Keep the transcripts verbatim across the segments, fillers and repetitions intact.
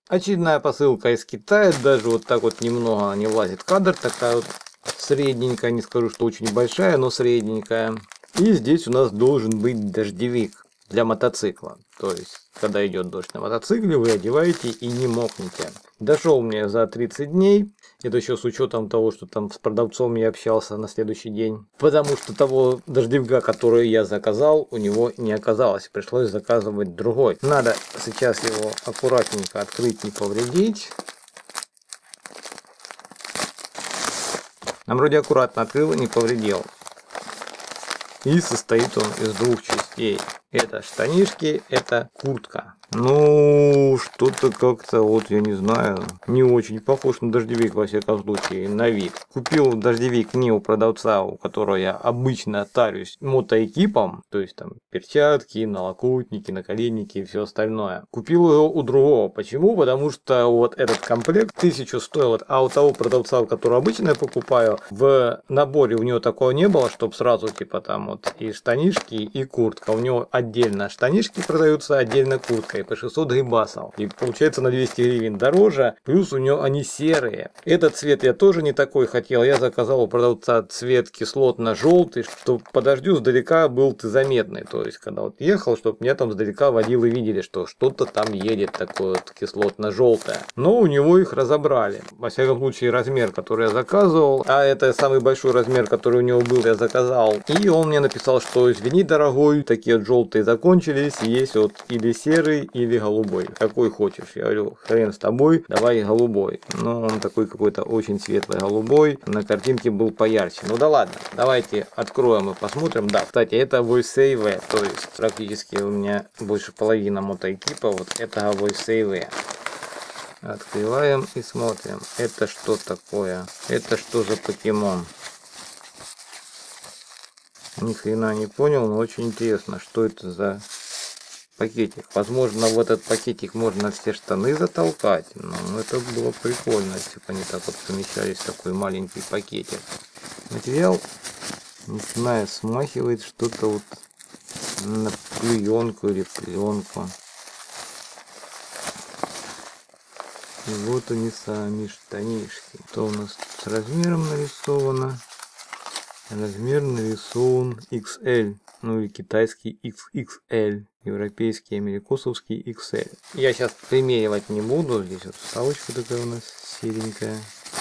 Очередная посылка из Китая, даже вот так вот немного не влазит в кадр, такая вот средненькая, не скажу, что очень большая, но средненькая. И здесь у нас должен быть дождевик для мотоцикла. То есть, когда идет дождь на мотоцикле, вы одеваете и не мокнете. Дошел мне за тридцать дней. Это еще с учетом того, что там с продавцом я общался на следующий день. Потому что того дождевика, который я заказал, у него не оказалось. Пришлось заказывать другой. Надо сейчас его аккуратненько открыть, не повредить. Нам вроде аккуратно открыл и не повредил. И состоит он из двух частей. Это штанишки, это куртка. Ну, что-то как-то, вот я не знаю, не очень похож на дождевик, во всяком случае, на вид. Купил дождевик не у продавца, у которого я обычно тарюсь мотоэкипом, то есть там перчатки, налокотники, наколенники и все остальное. Купил его у другого. Почему? Потому что вот этот комплект тысячу стоил, а у того продавца, у которого обычно я покупаю, в наборе у него такого не было, чтобы сразу типа там вот и штанишки, и куртка. У него отдельно штанишки продаются, отдельно куртка. И по шестьсот гривен. И получается на двести гривен дороже. Плюс у него они серые. Этот цвет я тоже не такой хотел. Я заказал у продавца цвет кислотно-желтый, чтобы по дождю сдалека был ты заметный. То есть, когда вот ехал, чтобы меня там сдалека водилы видели, что что-то там едет такое вот кислотно-желтое. Но у него их разобрали. Во всяком случае, размер, который я заказывал. А это самый большой размер, который у него был, я заказал. И он мне написал, что извини, дорогой, такие вот желтые закончились. Есть вот или серый, или голубой. Какой хочешь. Я говорю, хрен с тобой, давай голубой. Но он такой какой-то очень светлый голубой. На картинке был поярче. Ну да ладно, давайте откроем и посмотрим. Да, кстати, это VoiceAV. То есть практически у меня больше половины мотоэкипа. Вот это VoiceAV. Открываем и смотрим. Это что такое? Это что за покемон? Ни хрена не понял, но очень интересно, что это за пакетик. Возможно, в этот пакетик можно все штаны затолкать. Но это было прикольно, если бы они так вот помещались в такой маленький пакетик. Материал, не знаю, смахивает что-то вот на пленку или пленку. И вот они сами штанишки. Что у нас с размером нарисовано? Размер нарисован икс эль. Ну и китайский икс икс эль. Европейский, америкосовский икс эль. Я сейчас примеривать не буду. Здесь вот вставочка такая у нас серенькая.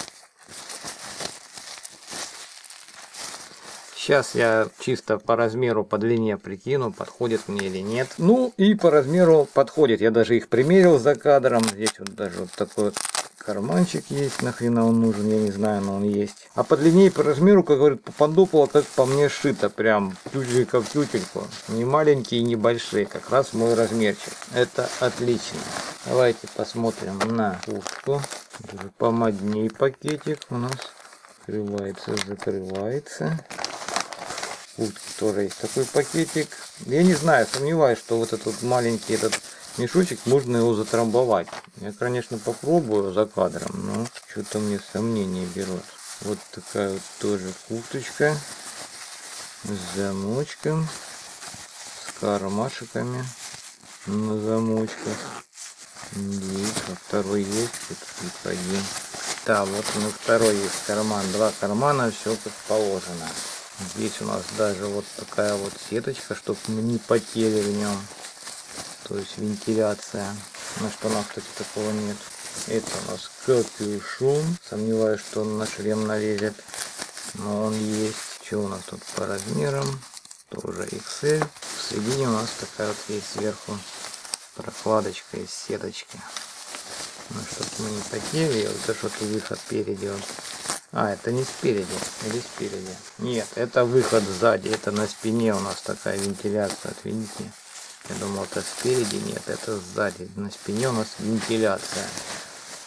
Сейчас я чисто по размеру, по длине прикину, подходит мне или нет. Ну и по размеру подходит. Я даже их примерил за кадром. Здесь вот даже вот такой вот карманчик есть. Нахрена он нужен, я не знаю, но он есть. А по длине и по размеру, как говорят, попадополо, как по мне шито. Прям тютелька в тютельку. Не маленькие и не большие. Как раз мой размерчик. Это отлично. Давайте посмотрим на куртку. Помодней пакетик у нас. Открывается, закрывается. Куртки тоже есть такой пакетик. Я не знаю, сомневаюсь, что вот этот маленький этот мешочек можно его затрамбовать. Я, конечно, попробую за кадром, но что-то мне сомнения берут. Вот такая вот тоже курточка с замочком, с кармашиками на замочках. Есть, а второй есть, тут один. Да, вот на второй есть карман, два кармана, все как положено. Здесь у нас даже вот такая вот сеточка, чтобы мы не потели в нем. То есть вентиляция. На штанах, кстати, такого нет. Это у нас капюшон. Сомневаюсь, что он на шлем налезет. Но он есть. Что у нас тут по размерам? Тоже икс эль. В середине у нас такая вот есть сверху прокладочка из сеточки. Ну, чтобы мы не потели. Вот это что-то выход переди. А, это не спереди, или спереди? Нет, это выход сзади, это на спине у нас такая вентиляция, вот видите? Я думал, это спереди, нет, это сзади. На спине у нас вентиляция.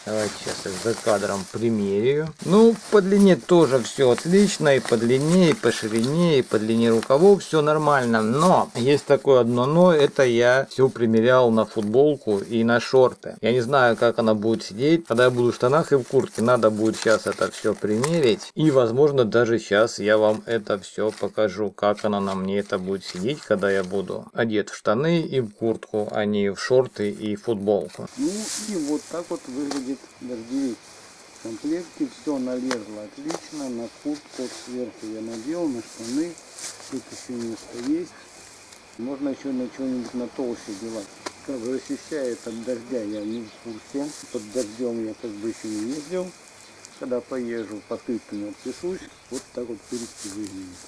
Давайте сейчас их за кадром примерю. Ну, по длине тоже все отлично. И по длине, и по ширине, и по длине рукавов все нормально. Но есть такое одно но. Это я все примерял на футболку и на шорты. Я не знаю, как она будет сидеть. Когда я буду в штанах и в куртке, надо будет сейчас это все примерить. И, возможно, даже сейчас я вам это все покажу, как она на мне это будет сидеть, когда я буду одет в штаны и в куртку, а не в шорты и футболку. Ну и вот так вот выглядит дождевик. В комплекте все налезло отлично. На куртку сверху я надел, на штаны. Тут еще место есть. Можно еще на что-нибудь на толще делать. Как защищает от дождя, я не в курсе. Под дождем я как бы еще не ездил. Когда поезжу, по скриптам отпишусь. Вот так вот передки выглядит.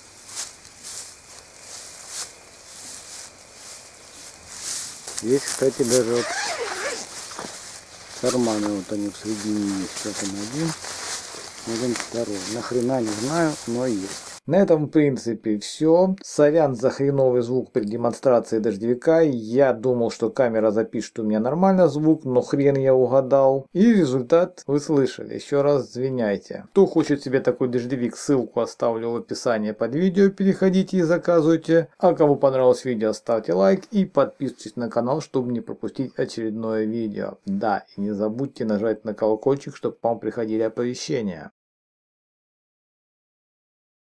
Здесь, кстати, даже вот карманы, вот они в середине есть. Вот он один, один второй. Нахрена не знаю, но есть. На этом, в принципе, все. Сорян за хреновый звук при демонстрации дождевика. Я думал, что камера запишет у меня нормально звук, но хрен я угадал. И результат вы слышали. Еще раз извиняйте. Кто хочет себе такой дождевик, ссылку оставлю в описании под видео. Переходите и заказывайте. А кому понравилось видео, ставьте лайк и подписывайтесь на канал, чтобы не пропустить очередное видео. Да, и не забудьте нажать на колокольчик, чтобы вам приходили оповещения.